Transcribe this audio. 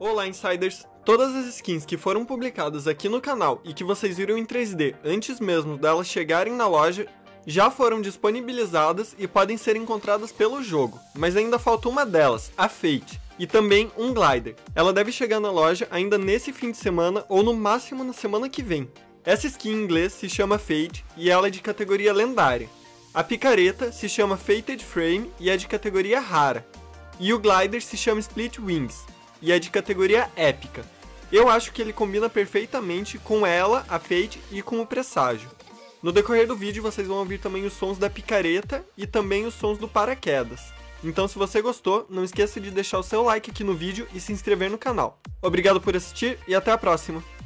Olá, Insiders! Todas as skins que foram publicadas aqui no canal e que vocês viram em 3D antes mesmo delas chegarem na loja, já foram disponibilizadas e podem ser encontradas pelo jogo, mas ainda falta uma delas, a Fate, e também um Glider. Ela deve chegar na loja ainda nesse fim de semana ou no máximo na semana que vem. Essa skin em inglês se chama Fate e ela é de categoria lendária. A picareta se chama Fated Frame e é de categoria rara. E o Glider se chama Split Wings e é de categoria épica. Eu acho que ele combina perfeitamente com ela, a Fate, e com o presságio. No decorrer do vídeo vocês vão ouvir também os sons da picareta e também os sons do paraquedas. Então se você gostou, não esqueça de deixar o seu like aqui no vídeo e se inscrever no canal. Obrigado por assistir e até a próxima!